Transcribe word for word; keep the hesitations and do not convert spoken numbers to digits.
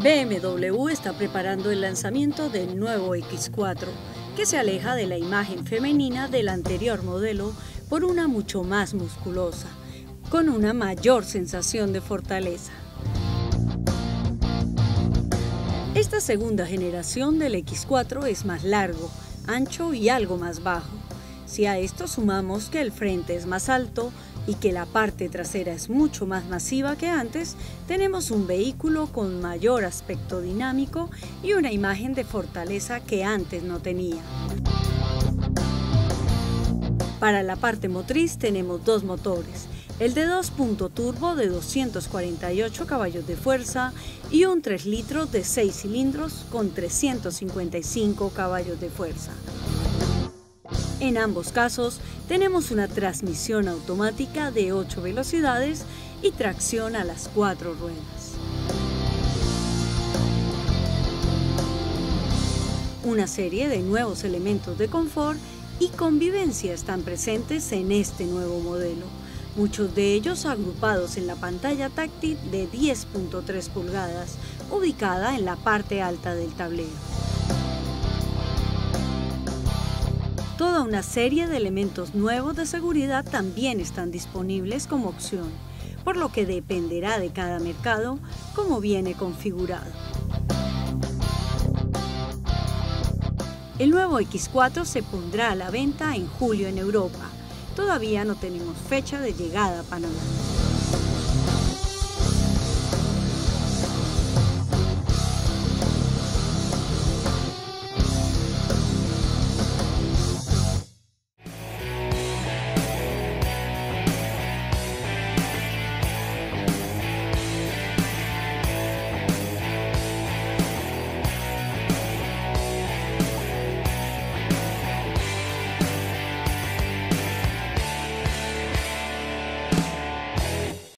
B M W está preparando el lanzamiento del nuevo equis cuatro, que se aleja de la imagen femenina del anterior modelo por una mucho más musculosa, con una mayor sensación de fortaleza. Esta segunda generación del equis cuatro es más largo, ancho y algo más bajo. Si a esto sumamos que el frente es más alto y que la parte trasera es mucho más masiva que antes, tenemos un vehículo con mayor aspecto dinámico y una imagen de fortaleza que antes no tenía. Para la parte motriz tenemos dos motores, el de dos punto turbo de doscientos cuarenta y ocho caballos de fuerza y un tres litros de seis cilindros con trescientos cincuenta y cinco caballos de fuerza. En ambos casos tenemos una transmisión automática de ocho velocidades y tracción a las cuatro ruedas. Una serie de nuevos elementos de confort y convivencia están presentes en este nuevo modelo, muchos de ellos agrupados en la pantalla táctil de diez punto tres pulgadas, ubicada en la parte alta del tablero. Toda una serie de elementos nuevos de seguridad también están disponibles como opción, por lo que dependerá de cada mercado cómo viene configurado. El nuevo equis cuatro se pondrá a la venta en julio en Europa. Todavía no tenemos fecha de llegada a Panamá.